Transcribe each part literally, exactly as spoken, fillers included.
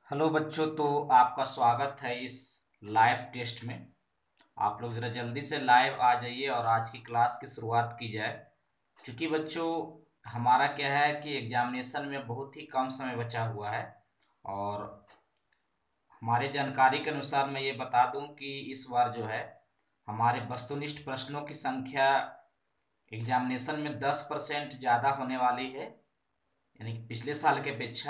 Hello बच्चों, तो आपका स्वागत है इस लाइव टेस्ट में। आप लोग ज़रा जल्दी से लाइव आ जाइए और आज की क्लास की शुरुआत की जाए। क्योंकि बच्चों, हमारा क्या है कि एग्जामिनेशन में बहुत ही कम समय बचा हुआ है। और हमारी जानकारी के अनुसार मैं ये बता दूं कि इस बार जो है हमारे वस्तुनिष्ठ प्रश्नों की संख्या एग्जामिनेशन में दस परसेंट ज़्यादा होने वाली है, यानी कि पिछले साल की अपेक्षा।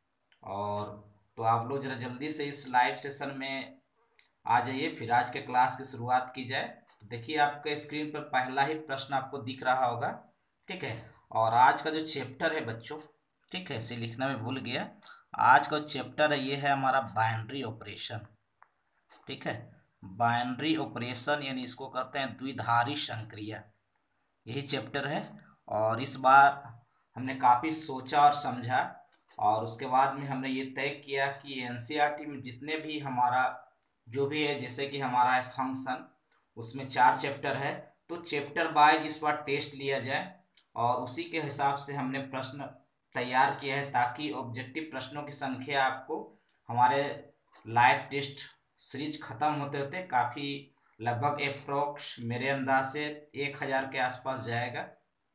और तो आप लोग जरा जल्दी से इस लाइव सेशन में आ जाइए, फिर आज के क्लास की शुरुआत की जाए। तो देखिए, आपके स्क्रीन पर पहला ही प्रश्न आपको दिख रहा होगा। ठीक है। और आज का जो चैप्टर है बच्चों, ठीक है, इसे लिखना मैं भूल गया। आज का चैप्टर है, ये है हमारा बाइनरी ऑपरेशन। ठीक है। बाइनरी ऑपरेशन यानी इसको कहते हैं द्विधारी संक्रिया, यही चैप्टर है। और इस बार हमने काफ़ी सोचा और समझा, और उसके बाद में हमने ये तय किया कि एनसीईआरटी में जितने भी हमारा जो भी है, जैसे कि हमारा है फंक्शन, उसमें चार चैप्टर है, तो चैप्टर वाइज इस बार टेस्ट लिया जाए। और उसी के हिसाब से हमने प्रश्न तैयार किया है, ताकि ऑब्जेक्टिव प्रश्नों की संख्या आपको हमारे लाइव टेस्ट सीरीज खत्म होते होते काफ़ी, लगभग अप्रोक्स मेरे अंदाज से एक हज़ार के आसपास जाएगा।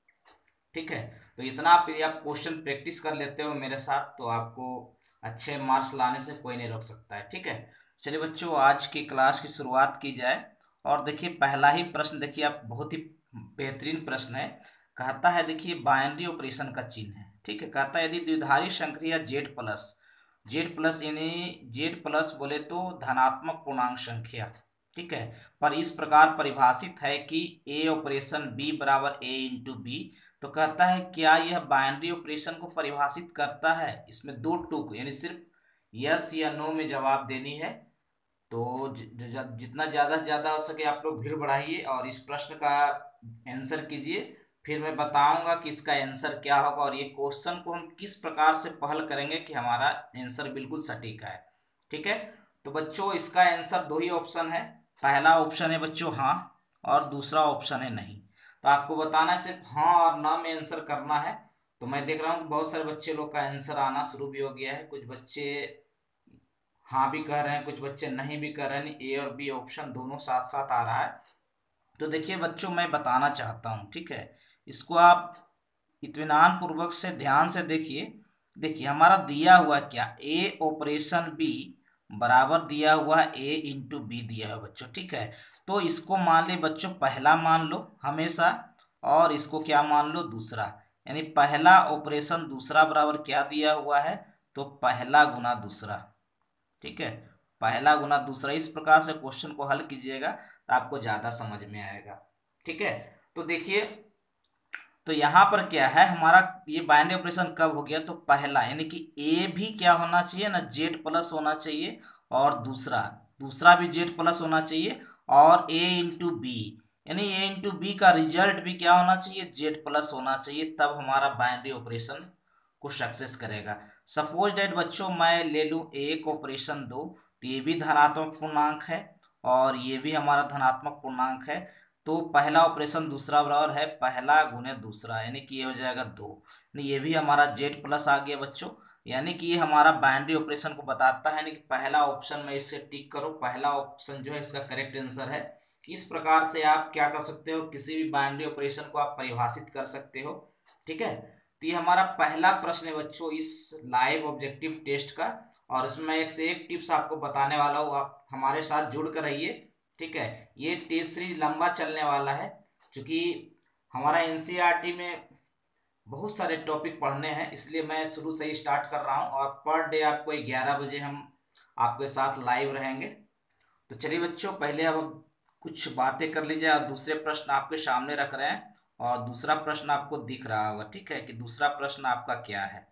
ठीक है। तो इतना आप यदि आप क्वेश्चन प्रैक्टिस कर लेते हो मेरे साथ, तो आपको अच्छे मार्क्स लाने से कोई नहीं रोक सकता है। ठीक है। चलिए बच्चों, आज की क्लास की शुरुआत की जाए। और देखिए, पहला ही प्रश्न देखिए आप, बहुत ही बेहतरीन प्रश्न है। कहता है, देखिए, बाइनरी ऑपरेशन का चिन्ह है। ठीक है। कहता है, यदि द्विधारी संक्रिया जेड प्लस जेड प्लस यानी जेड प्लस बोले तो धनात्मक पूर्णांक संख्या, ठीक है, पर इस प्रकार परिभाषित है कि ए ऑपरेशन बी बराबर ए इंटू बी, तो कहता है क्या यह बाइनरी ऑपरेशन को परिभाषित करता है। इसमें दो टूक यानी सिर्फ यस या नो में जवाब देनी है। तो ज, ज, जितना ज़्यादा से ज़्यादा हो सके आप लोग भीड़ बढ़ाइए और इस प्रश्न का आंसर कीजिए। फिर मैं बताऊंगा कि इसका आंसर क्या होगा, और ये क्वेश्चन को हम किस प्रकार से पहल करेंगे कि हमारा आंसर बिल्कुल सटीक है। ठीक है। तो बच्चों, इसका आंसर दो ही ऑप्शन है। पहला ऑप्शन है बच्चों हाँ, और दूसरा ऑप्शन है नहीं। तो आपको बताना है सिर्फ हाँ और ना में आंसर करना है। तो मैं देख रहा हूँ बहुत सारे बच्चे लोग का आंसर आना शुरू भी हो गया है। कुछ बच्चे हाँ भी कह रहे हैं, कुछ बच्चे नहीं भी कह रहे हैं। ए और बी ऑप्शन दोनों साथ साथ आ रहा है। तो देखिए बच्चों, मैं बताना चाहता हूँ, ठीक है, इसको आप इत्मीनान पूर्वक से ध्यान से देखिए। देखिए हमारा दिया हुआ क्या, ए ऑपरेशन बी बराबर दिया हुआ है ए इंटू बी दिया है बच्चों। ठीक है। तो इसको मान ले बच्चों पहला मान लो हमेशा, और इसको क्या मान लो दूसरा। यानी पहला ऑपरेशन दूसरा बराबर क्या दिया हुआ है, तो पहला गुना दूसरा। ठीक है। पहला गुना दूसरा, इस प्रकार से क्वेश्चन को हल कीजिएगा तो आपको ज्यादा समझ में आएगा। ठीक है। तो देखिए, तो यहाँ पर क्या है हमारा, ये बाइनरी ऑपरेशन कब हो गया, तो पहला यानी कि ए भी क्या होना चाहिए ना, जेड प्लस होना चाहिए, और दूसरा दूसरा भी जेड प्लस होना चाहिए, और ए इंटू बी यानी ए इंटू बी का रिजल्ट भी क्या होना चाहिए, जेड प्लस होना चाहिए, तब हमारा बाइनरी ऑपरेशन को सक्सेस करेगा। सपोज डेट बच्चों मैं ले लूँ एक ऑपरेशन दो, तो ये भी धनात्मक पूर्णांक है और ये भी हमारा धनात्मक पूर्णांक है। तो पहला ऑपरेशन दूसरा बराबर है पहला गुने दूसरा, यानी कि ये हो जाएगा दो। यानी ये भी हमारा जेड प्लस आ गया बच्चों। यानी कि ये हमारा बाइनरी ऑपरेशन को बताता है, यानी कि पहला ऑप्शन में इससे टिक करो, पहला ऑप्शन जो है इसका करेक्ट आंसर है। इस प्रकार से आप क्या कर सकते हो, किसी भी बाइनरी ऑपरेशन को आप परिभाषित कर सकते हो। ठीक है। तो ये हमारा पहला प्रश्न है बच्चों इस लाइव ऑब्जेक्टिव टेस्ट का। और इसमें मैं एक से एक टिप्स आपको बताने वाला हूँ, आप हमारे साथ जुड़ कर रहिए। ठीक है। ये टेस्ट सीरीज लंबा चलने वाला है, क्योंकि हमारा एनसीईआरटी में बहुत सारे टॉपिक पढ़ने हैं, इसलिए मैं शुरू से ही स्टार्ट कर रहा हूँ। और पर डे आपको ग्यारह बजे हम आपके साथ लाइव रहेंगे। तो चलिए बच्चों, पहले अब कुछ बातें कर लीजिए, और दूसरे प्रश्न आपके सामने रख रहे हैं। और दूसरा प्रश्न आपको दिख रहा होगा, ठीक है, कि दूसरा प्रश्न आपका क्या है।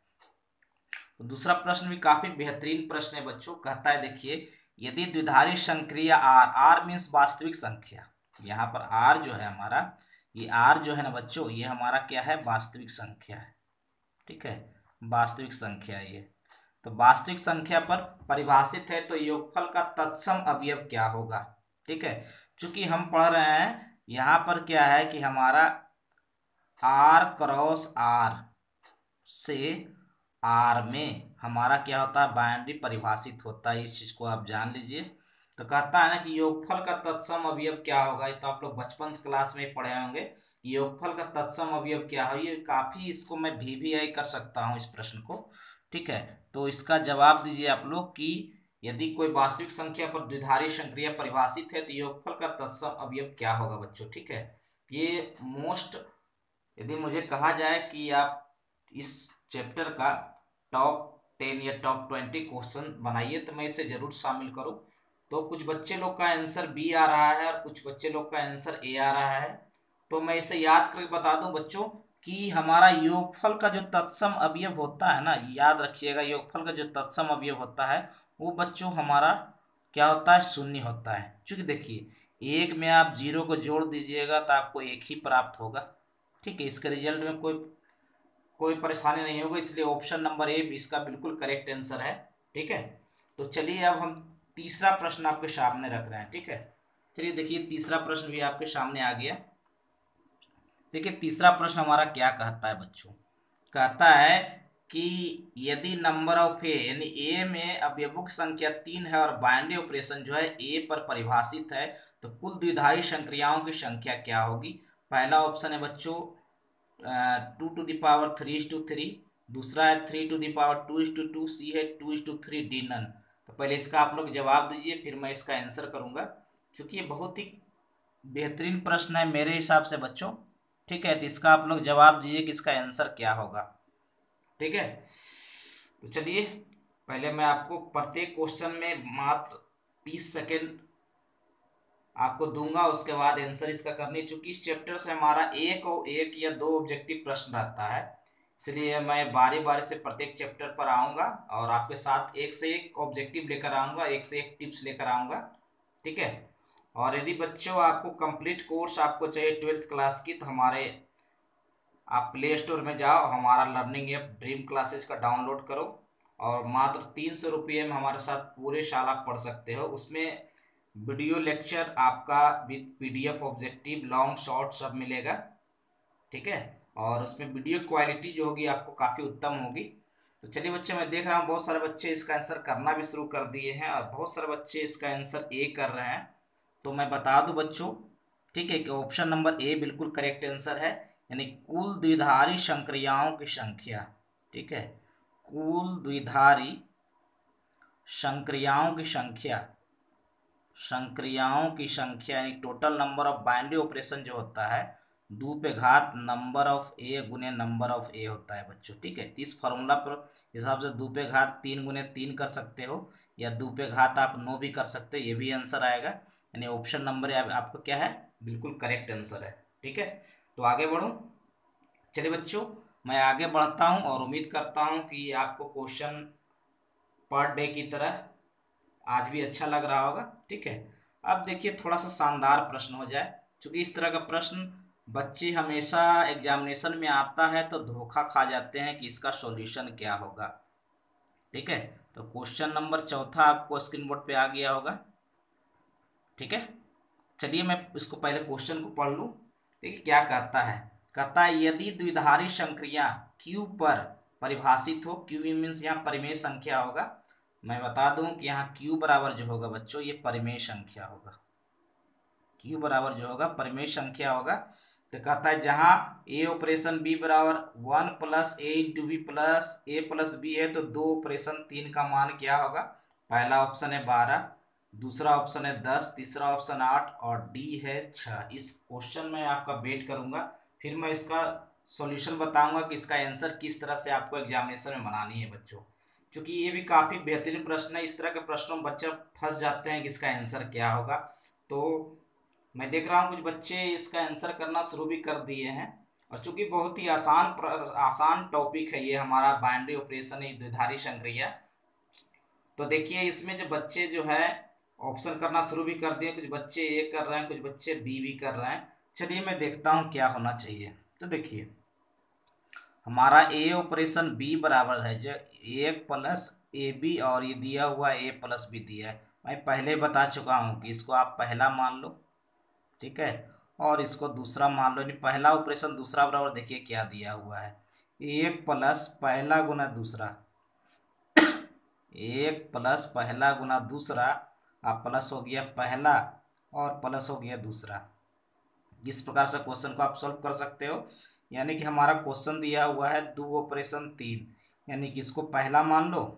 तो दूसरा प्रश्न भी काफी बेहतरीन प्रश्न है बच्चों। कहता है, देखिए, यदि द्विधारी संक्रिया आर, आर मीन्स वास्तविक संख्या, यहाँ पर आर जो है हमारा, ये आर जो है ना बच्चों, ये हमारा क्या है, वास्तविक संख्या है। ठीक है। वास्तविक संख्या ये, तो वास्तविक संख्या पर परिभाषित है, तो योगफल का तत्सम अवयव क्या होगा। ठीक है। चूंकि हम पढ़ रहे हैं यहाँ पर क्या है कि हमारा आर क्रॉस आर से आर में हमारा क्या होता है, बाइनरी परिभाषित होता है, इस चीज को आप जान लीजिए। तो कहता है ना कि योगफल का तत्सम अवयव क्या होगा, ये तो आप लोग बचपन क्लास में पढ़े होंगे। योगफल का तत्सम अवयव क्या है, ये काफी, इसको मैं भी भी आई कर सकता हूँ इस प्रश्न को। ठीक है, तो इसका जवाब दीजिए आप लोग कि यदि कोई वास्तविक संख्या पर द्विधारी संक्रिया परिभाषित है तो योगफल का तत्सम अवयव क्या होगा बच्चों। ठीक है, ये मोस्ट, यदि मुझे कहा जाए कि आप इस चैप्टर का टॉप टेन या टॉप ट्वेंटी क्वेश्चन बनाइए तो मैं इसे जरूर शामिल करूँ। तो कुछ बच्चे लोग का आंसर बी आ रहा है और कुछ बच्चे लोग का आंसर ए आ रहा है। तो मैं इसे याद करके बता दूं बच्चों कि हमारा योगफल का जो तत्सम अवयव होता है ना, याद रखिएगा, योगफल का जो तत्सम अवयव होता है वो बच्चों हमारा क्या होता है, शून्य होता है। क्योंकि देखिए एक में आप जीरो को जोड़ दीजिएगा तो आपको एक ही प्राप्त होगा। ठीक है, इसके रिजल्ट में कोई कोई परेशानी नहीं होगी, इसलिए ऑप्शन नंबर ए इसका बिल्कुल करेक्ट आंसर है। ठीक है, तो चलिए अब हम तीसरा प्रश्न आपके सामने रख रहे हैं। ठीक है, चलिए देखिए तीसरा प्रश्न भी आपके सामने आ गया। देखिए तीसरा प्रश्न हमारा क्या कहता है बच्चों, कहता है कि यदि नंबर ऑफ ए, यानी ए में अवयवों की संख्या तीन है और बाइनरी ऑपरेशन जो है ए पर परिभाषित है, तो कुल द्विधारी संक्रियाओं की संख्या क्या होगी। पहला ऑप्शन है बच्चों two two the power three is two three, दूसरा है three two the power two is two two, C है two is two three, D none. तो पहले इसका आप लोग जवाब दीजिए, फिर मैं इसका आंसर करूंगा, क्योंकि ये बहुत ही बेहतरीन प्रश्न है मेरे हिसाब से बच्चों। ठीक है, तो इसका आप लोग जवाब दीजिए कि इसका आंसर क्या होगा। ठीक है, तो चलिए पहले मैं आपको प्रत्येक क्वेश्चन में मात्र तीस सेकेंड आपको दूंगा, उसके बाद आंसर इसका करनी। चूंकि इस चैप्टर से हमारा एक और एक या दो ऑब्जेक्टिव प्रश्न रहता है, इसलिए मैं बारी बारी से प्रत्येक चैप्टर पर आऊंगा और आपके साथ एक से एक ऑब्जेक्टिव लेकर आऊंगा, एक से एक टिप्स लेकर आऊंगा। ठीक है, और यदि बच्चों आपको कंप्लीट कोर्स आपको चाहिए ट्वेल्थ क्लास की, तो हमारे आप प्ले स्टोर में जाओ, हमारा लर्निंग ऐप ड्रीम क्लासेस का डाउनलोड करो और मात्र तीन सौ रुपये में हमारे साथ पूरे साल आप पढ़ सकते हो। उसमें वीडियो लेक्चर आपका with PDF objective long short सब मिलेगा। ठीक है, और उसमें वीडियो क्वालिटी जो होगी आपको काफ़ी उत्तम होगी। तो चलिए बच्चे, मैं देख रहा हूँ बहुत सारे बच्चे इसका आंसर करना भी शुरू कर दिए हैं और बहुत सारे बच्चे इसका आंसर ए कर रहे हैं। तो मैं बता दूं बच्चों, ठीक है, कि ऑप्शन नंबर ए बिल्कुल करेक्ट आंसर है, यानी कुल द्विधारी संक्रियाओं की संख्या। ठीक है, कुल द्विधारी संक्रियाओं की संख्या, संक्रियाओं की संख्या यानी total number of binary operation जो होता है, दो पे घात नंबर ऑफ ए गुने नंबर ऑफ ए होता है बच्चों। ठीक है, इस फॉर्मूला पर हिसाब से दो पे घात तीन गुने तीन कर सकते हो या दो पे घात आप नौ भी कर सकते हो, ये भी आंसर आएगा। यानी ऑप्शन नंबर आपको क्या है, बिल्कुल करेक्ट आंसर है। ठीक है, तो आगे बढ़ूं। चलिए बच्चों, मैं आगे बढ़ता हूं और उम्मीद करता हूं कि आपको क्वेश्चन पर डे की तरह आज भी अच्छा लग रहा होगा। ठीक है, अब देखिए थोड़ा सा शानदार प्रश्न हो जाए, क्योंकि इस तरह का प्रश्न बच्चे हमेशा एग्जामिनेशन में आता है तो धोखा खा जाते हैं कि इसका सॉल्यूशन क्या होगा। ठीक है, तो क्वेश्चन नंबर चौथा आपको स्क्रीन बोर्ड पे आ गया होगा। ठीक है, चलिए मैं इसको पहले क्वेश्चन को पढ़ लूँ। देखिए क्या कहता है, कहता है यदि द्विधारी संक्रिया Q पर परिभाषित हो, Q मीन्स यहाँ परिमेय संख्या होगा। मैं बता दूं कि यहाँ Q बराबर जो होगा बच्चों ये परिमेय संख्या होगा। Q बराबर जो होगा परिमेय संख्या होगा। तो कहता है जहां ए ऑपरेशन बी बराबर one plus A into B plus A plus B है, तो दो ऑपरेशन तीन का मान क्या होगा। पहला ऑप्शन है बारह, दूसरा ऑप्शन है दस, तीसरा ऑप्शन आठ और डी है छः। इस क्वेश्चन में आपका वेट करूंगा, फिर मैं इसका सॉल्यूशन बताऊंगा कि इसका आंसर किस तरह से आपको एग्जामिनेशन में बनानी है बच्चों। क्योंकि ये भी काफ़ी बेहतरीन प्रश्न है, इस तरह के प्रश्नों में बच्चे फंस जाते हैं कि इसका आंसर क्या होगा। तो मैं देख रहा हूँ कुछ बच्चे इसका आंसर करना शुरू भी कर दिए हैं, और चूंकि बहुत ही आसान आसान टॉपिक है ये हमारा बाइनरी ऑपरेशन एक द्विधारी संक्रिया। तो देखिए इसमें जो बच्चे जो है ऑप्शन करना शुरू भी कर दिए, कुछ बच्चे ए कर रहे हैं, कुछ बच्चे बी भी कर रहे हैं। चलिए मैं देखता हूँ क्या होना चाहिए। तो देखिए हमारा ए ऑपरेशन बी बराबर है जो एक प्लस ए बी, और ये दिया हुआ ए प्लस बी दिया है। मैं पहले बता चुका हूँ कि इसको आप पहला मान लो। ठीक है, और इसको दूसरा मान लो, नहीं पहला ऑपरेशन दूसरा बराबर, देखिए क्या दिया हुआ है, एक प्लस पहला गुना दूसरा एक प्लस पहला गुना दूसरा, अब प्लस हो गया पहला और प्लस हो गया दूसरा। इस प्रकार से क्वेश्चन को आप सॉल्व कर सकते हो। यानी कि हमारा क्वेश्चन दिया हुआ है दो ऑपरेशन तीन, यानी कि इसको पहला मान लो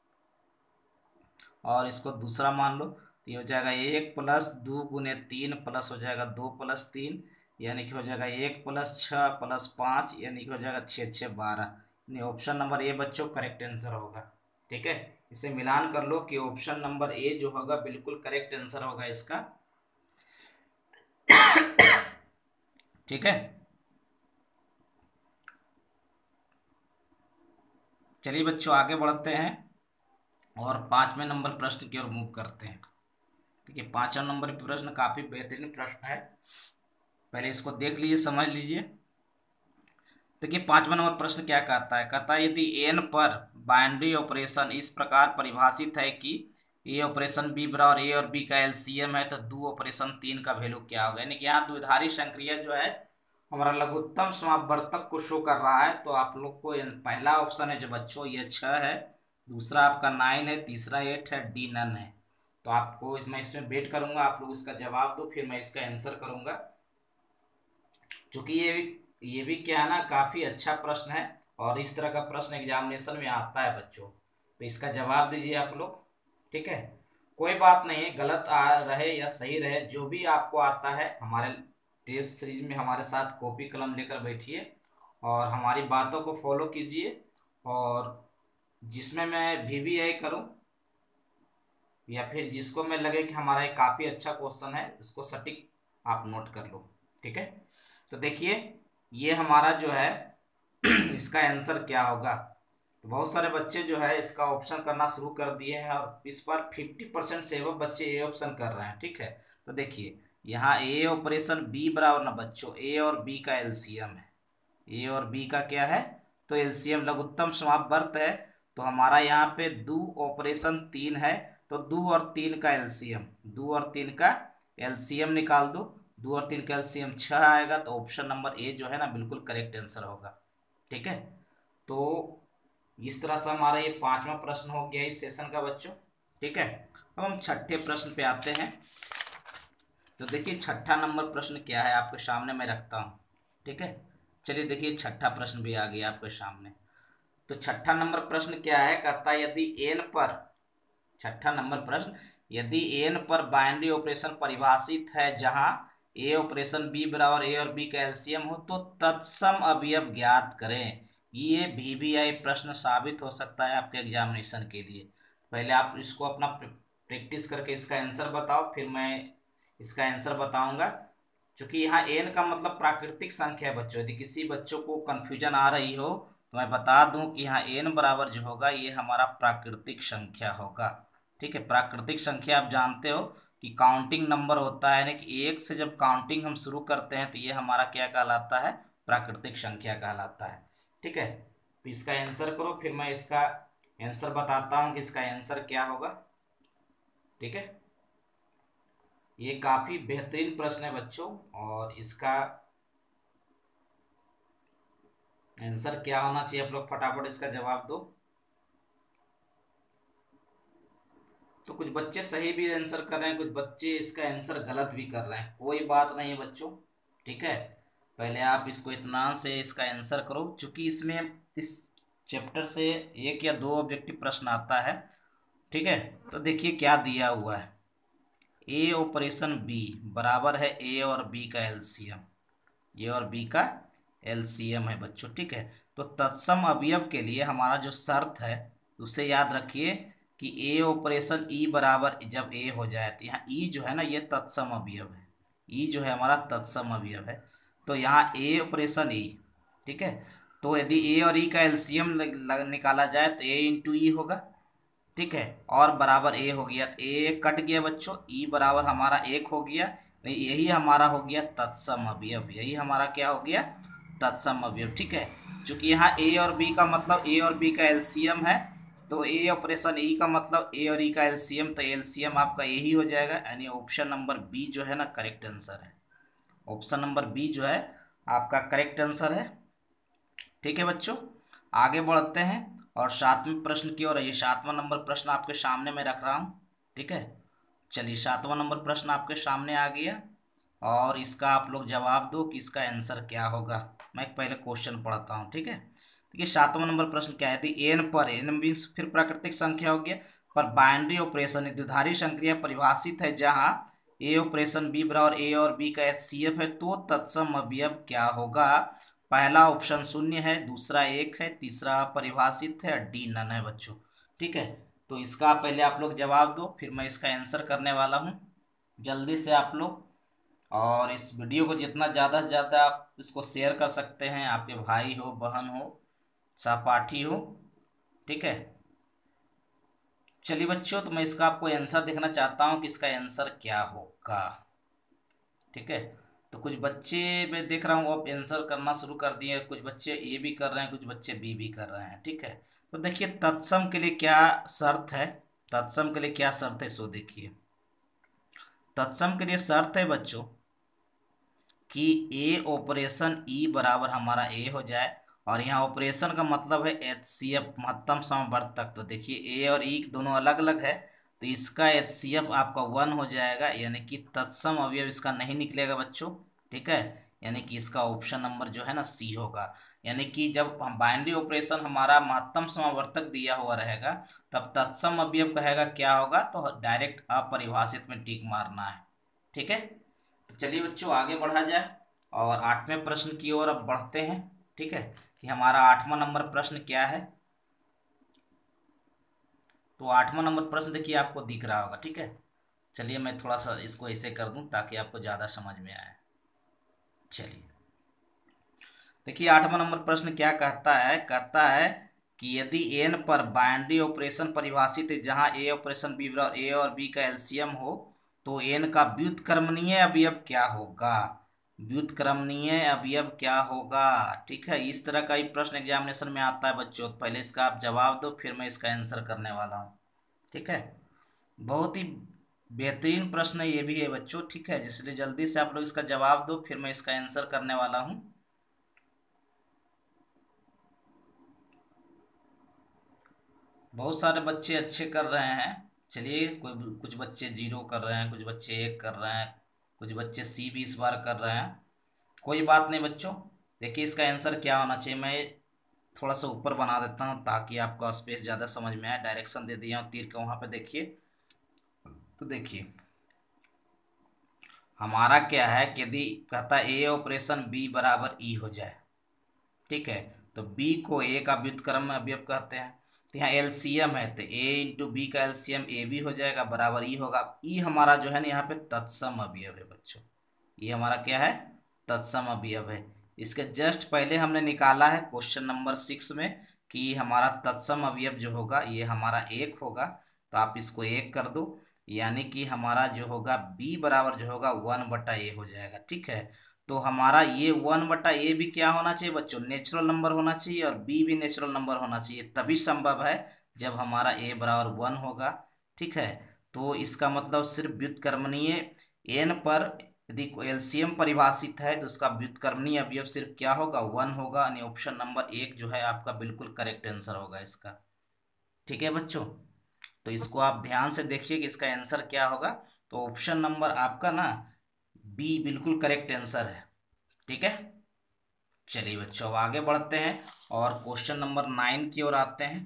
और इसको दूसरा मान लो। तो ये हो जाएगा एक प्लस दो गुने तीन प्लस हो जाएगा दो प्लस तीन, यानी कि हो जाएगा एक प्लस छः प्लस पाँच, यानी कि हो जाएगा छः छः बारह। यानी ऑप्शन नंबर ए बच्चों करेक्ट आंसर होगा। ठीक है, इसे मिलान कर लो कि ऑप्शन नंबर ए जो होगा बिल्कुल करेक्ट आंसर होगा इसका। ठीक है, चलिए बच्चों आगे बढ़ते हैं और पांचवें नंबर प्रश्न की ओर मूव करते हैं। देखिए पांचवा नंबर प्रश्न काफी बेहतरीन प्रश्न है, पहले इसको देख लीजिए, समझ लीजिए। देखिए पांचवा नंबर प्रश्न क्या कहता है, कहता है यदि एन पर बाइनरी ऑपरेशन इस प्रकार परिभाषित है कि ए ऑपरेशन बी बराबर ए और बी का एलसीएम है, तो दो ऑपरेशन तीन का वैल्यू क्या होगा। यानी कि यहाँ द्विधारी संक्रिया जो है हमारा लघुत्तम समापवर्तक को शो कर रहा है। तो आप लोग को पहला ऑप्शन है जो बच्चों ये छः है, दूसरा आपका नाइन है, तीसरा एट है, डी नन है। तो आपको मैं इसमें वेट करूंगा, आप लोग इसका जवाब दो, फिर मैं इसका आंसर करूंगा। क्योंकि ये भी ये भी क्या है ना, काफी अच्छा प्रश्न है और इस तरह का प्रश्न एग्जामिनेशन में आता है बच्चों। तो इसका जवाब दीजिए आप लोग। ठीक है, कोई बात नहीं है, गलत आ रहे या सही रहे, जो भी आपको आता है हमारे टेस्ट सीरीज में हमारे साथ कॉपी कलम लेकर बैठिए और हमारी बातों को फॉलो कीजिए। और जिसमें मैं वी वी आई करूँ या फिर जिसको मैं लगे कि हमारा एक काफ़ी अच्छा क्वेश्चन है, उसको सटीक आप नोट कर लो। ठीक है, तो देखिए ये हमारा जो है इसका आंसर क्या होगा। तो बहुत सारे बच्चे जो है इसका ऑप्शन करना शुरू कर दिए हैं और इस बार फिफ्टी परसेंट से वो बच्चे ए ऑप्शन कर रहे हैं। ठीक है, तो देखिए यहाँ ए ऑपरेशन बी बराबर ना बच्चों, ए और बी का एलसीएम है। ए और बी का क्या है, तो एलसीएम लघुत्तम समापवर्त है। तो हमारा यहाँ पे दो ऑपरेशन तीन है, तो दो और तीन का एलसीएम, दो और तीन का एलसीएम निकाल दो, दो और तीन का एलसीएम छः आएगा। तो ऑप्शन नंबर ए जो है ना बिल्कुल करेक्ट आंसर होगा। ठीक है, तो इस तरह से हमारा ये पांचवा प्रश्न हो गया इस सेशन का बच्चों। ठीक है, अब हम छठे प्रश्न पे आते हैं। तो देखिए छठा नंबर प्रश्न क्या है आपके सामने मैं रखता हूँ। ठीक है, चलिए देखिए छठा प्रश्न भी आ गया आपके सामने। तो छठा नंबर प्रश्न क्या है, कहता है यदि एन पर, छठा नंबर प्रश्न, यदि एन पर बाइनरी ऑपरेशन परिभाषित है जहां ए ऑपरेशन बी बराबर ए और बी का एलसीएम हो, तो तत्सम अवयव ज्ञात करें। ये वी वी आई प्रश्न साबित हो सकता है आपके एग्जामिनेशन के लिए। पहले आप इसको अपना प्रैक्टिस करके इसका आंसर बताओ, फिर मैं इसका आंसर बताऊंगा। क्योंकि यहाँ एन का मतलब प्राकृतिक संख्या है बच्चों, यदि किसी बच्चों को कंफ्यूजन आ रही हो तो मैं बता दूं कि यहाँ एन बराबर जो होगा ये हमारा प्राकृतिक संख्या होगा। ठीक है, प्राकृतिक संख्या आप जानते हो कि काउंटिंग नंबर होता है, यानी कि एक से जब काउंटिंग हम शुरू करते हैं तो ये हमारा क्या कहलाता है, प्राकृतिक संख्या कहलाता है। ठीक है, तो इसका आंसर करो, फिर मैं इसका आंसर बताता हूँ कि इसका आंसर क्या होगा। ठीक है, ये काफी बेहतरीन प्रश्न है बच्चों और इसका आंसर क्या होना चाहिए, आप लोग फटाफट इसका जवाब दो। तो कुछ बच्चे सही भी आंसर कर रहे हैं, कुछ बच्चे इसका आंसर गलत भी कर रहे हैं, कोई बात नहीं है बच्चों। ठीक है, पहले आप इसको इत्मीनान से इसका आंसर करो, क्योंकि इसमें इस चैप्टर से एक या दो ऑब्जेक्टिव प्रश्न आता है। ठीक है, तो देखिए क्या दिया हुआ है, ए ऑपरेशन बी बराबर है ए और बी का एलसीएम, ए और बी का एलसीएम है बच्चों। ठीक है, तो तत्सम अवयव के लिए हमारा जो शर्त है उसे याद रखिए कि ए ऑपरेशन ई बराबर जब ए हो जाए, तो यहाँ ई जो है ना ये तत्सम अवयव है, ई जो है हमारा तत्सम अवयव है। तो यहाँ ए ऑपरेशन ई, ठीक है, तो यदि ए और ई का एलसीएम निकाला जाए तो ए इंटू ई होगा। ठीक है, और बराबर ए हो गया, तो ए कट गया बच्चों, ई बराबर हमारा एक हो गया, यही हमारा हो गया तत्सम अवयव, यही हमारा क्या हो गया, तत्सम अवयव। ठीक है, चूंकि यहाँ ए और बी का मतलब ए और बी का एलसीएम है, तो ए ऑपरेशन ई का मतलब ए और ई का एलसीएम, तो एलसीएम आपका यही हो जाएगा, यानी ऑप्शन नंबर बी जो है ना करेक्ट आंसर है। ऑप्शन नंबर बी जो है आपका करेक्ट आंसर है। ठीक है बच्चों, आगे बढ़ते हैं और सातवें प्रश्न की ओर, ये सातवां नंबर प्रश्न आपके सामने मैं रख रहा हूँ। ठीक है, चलिए सातवां नंबर प्रश्न आपके सामने आ गया और इसका आप लोग जवाब दो कि इसका आंसर क्या होगा। मैं पहले क्वेश्चन पढ़ता हूँ। ठीक है, देखिए सातवां नंबर प्रश्न क्या है, एन पर, एन मीन्स फिर प्राकृतिक संख्या हो गया, पर बाइनरी ऑपरेशन एक द्विधारी संक्रिया परिभाषित है जहां ए ऑपरेशन बी बराबर ए और बी का एचसीएफ है, तो तत्सम अवयव क्या होगा। पहला ऑप्शन शून्य है, दूसरा एक है, तीसरा परिभाषित है, डी नन है बच्चों। ठीक है, तो इसका पहले आप लोग जवाब दो, फिर मैं इसका आंसर करने वाला हूँ। जल्दी से आप लोग, और इस वीडियो को जितना ज़्यादा से ज़्यादा आप इसको शेयर कर सकते हैं, आपके भाई हो, बहन हो, सहपाठी हो। ठीक है, चलिए बच्चों, तो मैं इसका आपको आंसर देखना चाहता हूँ कि इसका आंसर क्या होगा। ठीक है, तो कुछ बच्चे मैं देख रहा हूँ अब आंसर करना शुरू कर दिए, कुछ बच्चे ए भी कर रहे हैं, कुछ बच्चे बी भी कर रहे हैं। ठीक है, तो देखिए तत्सम के लिए क्या शर्त है, तत्सम के लिए क्या शर्त है सो देखिए। तत्सम के लिए शर्त है बच्चों कि ए ऑपरेशन ई बराबर हमारा ए हो जाए, और यहाँ ऑपरेशन का मतलब है एच सी एफ महत्तम समवर्तक। तो देखिए ए और ई दोनों अलग अलग है, तो इसका एच सी एफ आपका वन हो जाएगा, यानी कि तत्सम अवयव इसका नहीं निकलेगा बच्चों। ठीक है, यानी कि इसका ऑप्शन नंबर जो है ना सी होगा। यानी कि जब हम बाइनरी ऑपरेशन हमारा महत्तम समवर्तक दिया हुआ रहेगा, तब तत्सम अवयव कहेगा क्या होगा, तो डायरेक्ट अपरिभाषित में टिक मारना है। ठीक है, तो चलिए बच्चों आगे बढ़ा जाए और आठवें प्रश्न की ओर अब बढ़ते हैं। ठीक है, कि हमारा आठवां नंबर प्रश्न क्या है। तो आठवां नंबर प्रश्न देखिए आपको दिख रहा होगा। ठीक है, चलिए मैं थोड़ा सा इसको ऐसे कर दूं ताकि आपको ज़्यादा समझ में आए। चलिए देखिए आठवां नंबर प्रश्न क्या कहता है, कहता है कि यदि एन पर बाइनरी ऑपरेशन परिभाषित है जहां ए ऑपरेशन बी बराबर ए और बी का एलसीएम हो, तो एन का व्युत्क्रमणीय अवयव क्या होगा। व्युत्क्रमणीय अवयव क्या होगा। ठीक है, इस तरह का ही प्रश्न एग्जामिनेशन में आता है बच्चों, तो पहले इसका आप जवाब दो, फिर मैं इसका आंसर करने वाला हूँ। ठीक है, बहुत ही बेहतरीन प्रश्न ये भी है बच्चों। ठीक है, इसलिए जल्दी से आप लोग इसका जवाब दो, फिर मैं इसका आंसर करने वाला हूँ। बहुत सारे बच्चे अच्छे कर रहे हैं। चलिए कोई कुछ बच्चे जीरो कर रहे हैं, कुछ बच्चे एक कर रहे हैं, कुछ बच्चे सी भी इस बार कर रहे हैं। कोई बात नहीं बच्चों, देखिए इसका आंसर क्या होना चाहिए। मैं थोड़ा सा ऊपर बना देता हूँ ताकि आपका स्पेस ज़्यादा समझ में आए। डायरेक्शन दे दिया हूँ तीर का, वहाँ पे देखिए। तो देखिए हमारा क्या है कि यदि कहता है ए ऑपरेशन बी बराबर ई हो जाए, ठीक है, तो बी को ए का व्युत्क्रम अवयव कहते हैं। तो यहाँ एलसीएम है, तो ए इंटू बी का एलसीएम ए भी हो जाएगा, बराबर ई होगा। ई हमारा जो है ना यहाँ पे तत्सम अवयव है बच्चों, ये हमारा क्या है, तत्सम अवयव है। इसके जस्ट पहले हमने निकाला है क्वेश्चन नंबर सिक्स में कि हमारा तत्सम अवयव जो होगा ये हमारा एक होगा, तो आप इसको एक कर दो, यानी कि हमारा जो होगा बी बराबर जो होगा वन बटा ए हो जाएगा। ठीक है, तो हमारा ये वन बटा ए भी क्या होना चाहिए बच्चों, नेचुरल नंबर होना चाहिए, और बी भी नेचुरल नंबर होना चाहिए, तभी संभव है जब हमारा ए बराबर वन होगा। ठीक है, तो इसका मतलब सिर्फ व्युत्क्रमणीय एन पर यदि एलसीएम परिभाषित है तो उसका व्युत्क्रमणीय अवयव सिर्फ क्या होगा, वन होगा, यानी ऑप्शन नंबर एक जो है आपका बिल्कुल करेक्ट आंसर होगा इसका। ठीक है बच्चों, तो इसको आप ध्यान से देखिए कि इसका आंसर क्या होगा। तो ऑप्शन नंबर आपका ना बी बिल्कुल करेक्ट आंसर है। ठीक है, चलिए बच्चों अब आगे बढ़ते हैं और क्वेश्चन नंबर नाइन की ओर आते हैं।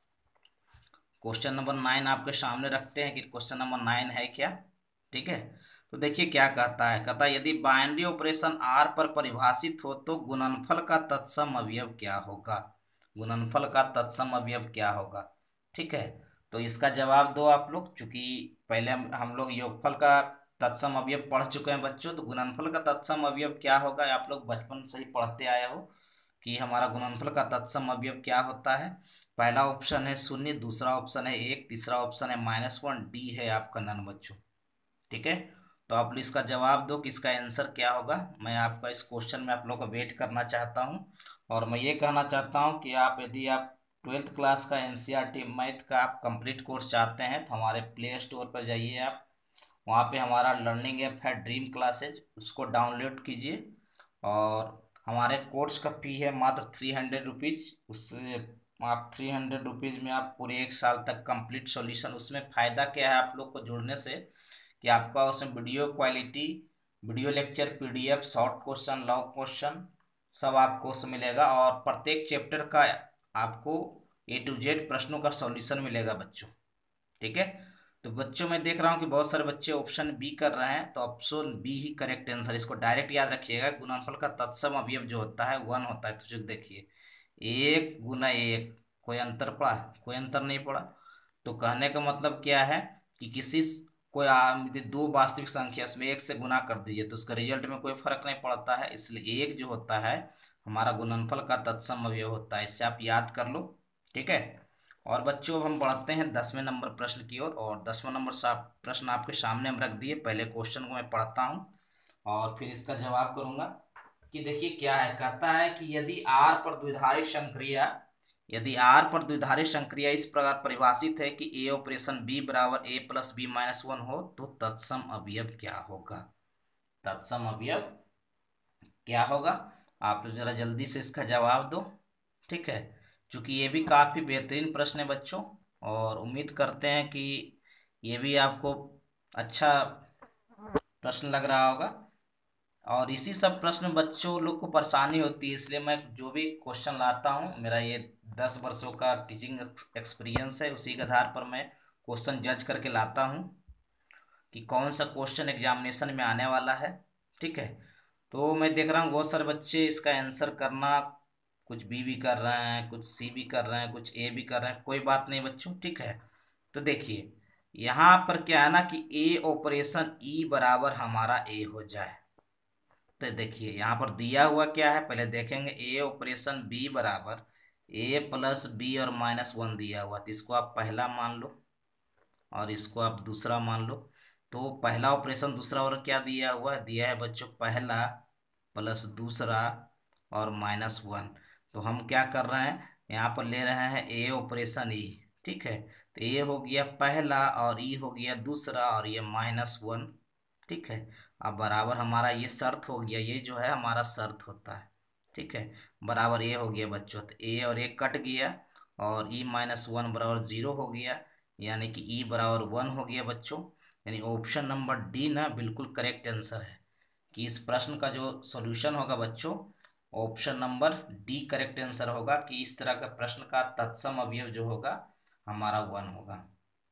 क्वेश्चन नंबर नाइन आपके सामने रखते हैं कि क्वेश्चन नंबर नाइन है क्या। ठीक है, तो देखिए क्या कहता है, कहता है यदि बाइनरी ऑपरेशन आर पर परिभाषित हो तो गुणनफल का तत्सम अवयव क्या होगा। गुणनफल का तत्सम अवयव क्या होगा। ठीक है, तो इसका जवाब दो आप लोग, चूंकि पहले हम हम लोग योगफल का तत्सम अवयव पढ़ चुके हैं बच्चों, तो गुणनफल का तत्सम अवयव क्या होगा आप लोग बचपन से ही पढ़ते आए हो कि हमारा गुणनफल का तत्सम अवयव क्या होता है। पहला ऑप्शन है शून्य, दूसरा ऑप्शन है एक, तीसरा ऑप्शन है माइनस वन, डी है आपका नन बच्चों। ठीक है, तो आप इसका जवाब दो कि इसका आंसर क्या होगा। मैं आपका इस क्वेश्चन में आप लोग का वेट करना चाहता हूँ, और मैं ये कहना चाहता हूँ कि आप यदि आप ट्वेल्थ क्लास का एनसीईआरटी मैथ का आप कंप्लीट कोर्स चाहते हैं तो हमारे प्ले स्टोर पर जाइए आप, वहाँ पे हमारा लर्निंग ऐप है ड्रीम क्लासेज, उसको डाउनलोड कीजिए, और हमारे कोर्स का फी है मात्र थ्री हंड्रेड रुपीज़। उससे आप थ्री हंड्रेड रुपीज़ में आप पूरे एक साल तक कंप्लीट सॉल्यूशन। उसमें फ़ायदा क्या है आप लोग को जुड़ने से कि आपका उसमें video quality, video lecture, PDF, short question, long question सब आपको उसमें मिलेगा और प्रत्येक चैप्टर का आपको ए टू जेड प्रश्नों का सॉल्यूशन मिलेगा बच्चों। ठीक है, तो बच्चों मैं देख रहा हूँ कि बहुत सारे बच्चे ऑप्शन बी कर रहे हैं, तो ऑप्शन बी ही करेक्ट आंसर। इसको डायरेक्ट याद रखिएगा, गुणनफल का तत्सम अवयव जो होता है वन होता है। तो जो देखिए एक गुना एक, कोई अंतर पड़ा? कोई अंतर नहीं पड़ा। तो कहने का मतलब क्या है कि किसी कोई आ, यदि दो वास्तविक संख्या उसमें एक से गुना कर दीजिए तो उसका रिजल्ट में कोई फर्क नहीं पड़ता है, इसलिए एक जो होता है हमारा गुणनफल का तत्सम अवयव होता है। इससे आप याद कर लो। ठीक है, और बच्चों अब हम बढ़ते हैं दसवें नंबर प्रश्न की ओर। और दसवां नंबर सा प्रश्न आपके सामने हम रख दिए। पहले क्वेश्चन को मैं पढ़ता हूँ और फिर इसका जवाब करूंगा। कि देखिए क्या है, कहता है कि यदि आर पर द्विधारी संक्रिया यदि आर पर द्विधारी संक्रिया इस प्रकार परिभाषित है कि ए ऑपरेशन बी बराबर A plus B minus one हो तो तत्सम अवयव क्या होगा? तत्सम अवयव क्या होगा? आप लोग जरा जल्दी से इसका जवाब दो। ठीक है, क्योंकि ये भी काफी बेहतरीन प्रश्न है बच्चों, और उम्मीद करते हैं कि ये भी आपको अच्छा प्रश्न लग रहा होगा। और इसी सब प्रश्न बच्चों लोग को परेशानी होती है, इसलिए मैं जो भी क्वेश्चन लाता हूँ, मेरा ये दस वर्षों का टीचिंग एक्सपीरियंस है, उसी के आधार पर मैं क्वेश्चन जज करके लाता हूँ कि कौन सा क्वेश्चन एग्जामिनेशन में आने वाला है। ठीक है, तो मैं देख रहा हूँ बहुत सारे बच्चे इसका आंसर करना, कुछ बी भी कर रहे हैं, कुछ सी भी कर रहे हैं, कुछ ए भी कर रहे हैं। कोई बात नहीं बच्चों, ठीक है। तो देखिए यहाँ पर क्या है ना कि ए ऑपरेशन ई बराबर हमारा ए हो जाए। तो देखिए यहाँ पर दिया हुआ क्या है, पहले देखेंगे। ए ऑपरेशन बी बराबर ए प्लस बी और माइनस वन दिया हुआ, तो इसको आप पहला मान लो और इसको आप दूसरा मान लो। तो पहला ऑपरेशन दूसरा और क्या दिया हुआ है, दिया है बच्चों पहला प्लस दूसरा और माइनस वन। तो हम क्या कर रहे हैं, यहाँ पर ले रहे हैं ए ऑपरेशन ई। ठीक है, तो ए हो गया पहला और ई हो गया दूसरा और ये माइनस वन। ठीक है, अब बराबर हमारा ये शर्त हो गया, ये जो है हमारा शर्त होता है। ठीक है, बराबर ए हो गया बच्चों, तो ए और ए कट गया और ई माइनस वन बराबर जीरो हो गया, यानी कि ई बराबर वन हो गया बच्चों। यानी ऑप्शन नंबर डी ना बिल्कुल करेक्ट आंसर है कि इस प्रश्न का जो सॉल्यूशन होगा बच्चों, option number D correct answer होगा कि इस तरह का प्रश्न का तत्सम अवयव जो होगा हमारा वन होगा।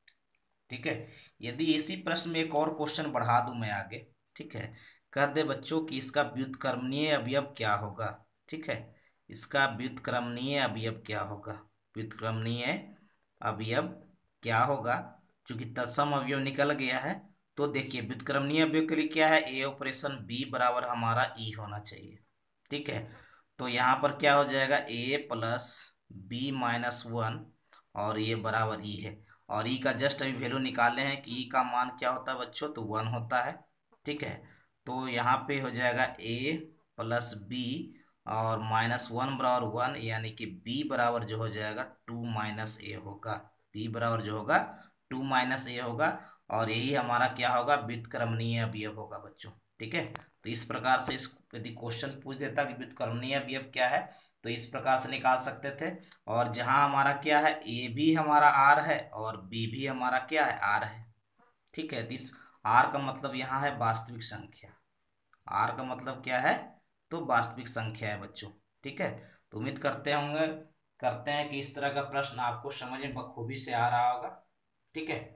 ठीक है, यदि इसी प्रश्न में एक और क्वेश्चन बढ़ा दूं मैं आगे। ठीक है, कह दे बच्चों कि इसका व्युत्क्रमणीय अवयव क्या होगा। ठीक है, इसका व्युत्क्रमणीय अवयव क्या होगा, व्युत्क्रमणीय अवयव क्या होगा। चूंकि तत्सम अवयव निकल गया है, तो देखिए व्युत्क्रमणीय अवयव के लिए क्या है, ए ऑपरेशन बी बराबर हमारा ई होना चाहिए। ठीक है, तो यहाँ पर क्या हो जाएगा, A plus B minus one और ये बराबर ई है। और ई का जस्ट अभी वैल्यू निकाले हैं कि ई का मान क्या होता है बच्चों, तो वन होता है। ठीक है, तो यहाँ पे हो जाएगा ए प्लस बी और माइनस वन बराबर वन, यानी कि बी बराबर जो हो जाएगा टू माइनस ए होगा। बी बराबर जो होगा टू माइनस ए होगा, और यही हमारा क्या होगा, व्युत्क्रमणीय अवयव होगा बच्चों। ठीक है, तो इस प्रकार से इस यदि क्वेश्चन पूछ देता कि व्युत्क्रमणीय अवयव क्या है, तो इस प्रकार से निकाल सकते थे। और जहां हमारा क्या है, ए भी हमारा आर है और बी भी हमारा क्या है, आर है। ठीक है, तो इस आर का मतलब यहाँ है वास्तविक संख्या। आर का मतलब क्या है, तो वास्तविक संख्या है बच्चों। ठीक है, तो उम्मीद करते होंगे करते हैं कि इस तरह का प्रश्न आपको समझ में बखूबी से आ रहा होगा। ठीक है,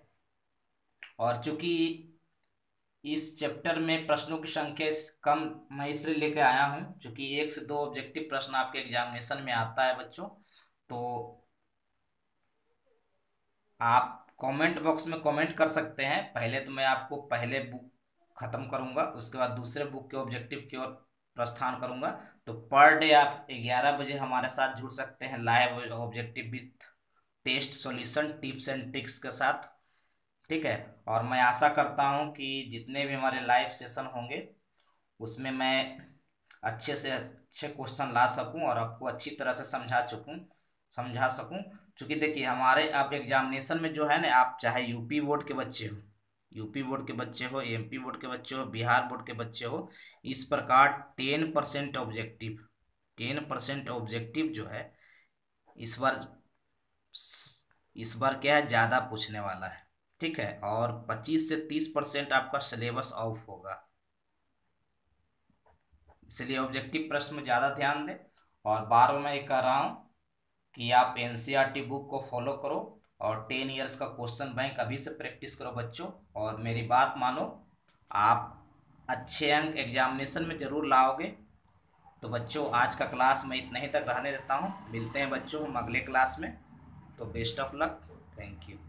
और चूंकि इस चैप्टर में प्रश्नों की संख्या इस कम मैं इसलिए लेके आया हूं क्योंकि एक से दो ऑब्जेक्टिव प्रश्न आपके एग्जामिनेशन में आता है बच्चों। तो आप कमेंट बॉक्स में कमेंट कर सकते हैं। पहले तो मैं आपको पहले बुक खत्म करूंगा, उसके बाद दूसरे बुक के ऑब्जेक्टिव की ओर प्रस्थान करूंगा। तो पर डे आप ग्यारह बजे हमारे साथ जुड़ सकते हैं live objective with test solution tips and tricks के साथ। ठीक है, और मैं आशा करता हूं कि जितने भी हमारे लाइव सेशन होंगे उसमें मैं अच्छे से अच्छे क्वेश्चन ला सकूं और आपको अच्छी तरह से समझा चुकूं समझा सकूं। क्योंकि देखिए हमारे आप एग्जामिनेशन में जो है ना, आप चाहे यूपी बोर्ड के बच्चे हो यूपी बोर्ड के बच्चे हो एमपी बोर्ड के बच्चे हो, बिहार बोर्ड के बच्चे हो, इस प्रकार ten percent objective ten percent objective जो है इस बार इस बार क्या है, ज़्यादा पूछने वाला है। ठीक है, और पच्चीस से तीस परसेंट आपका सिलेबस ऑफ होगा, इसलिए ऑब्जेक्टिव प्रश्न में ज़्यादा ध्यान दें। और बार बार मैं ये कह रहा हूँ कि आप एनसीईआरटी बुक को फॉलो करो और टेन इयर्स का क्वेश्चन बैंक अभी से प्रैक्टिस करो बच्चों। और मेरी बात मानो, आप अच्छे अंक एग्जामिनेशन में ज़रूर लाओगे। तो बच्चों, आज का क्लास मैं इतना ही तक रहने देता हूँ। मिलते हैं बच्चों हम अगले क्लास में। तो best of luck. Thank you.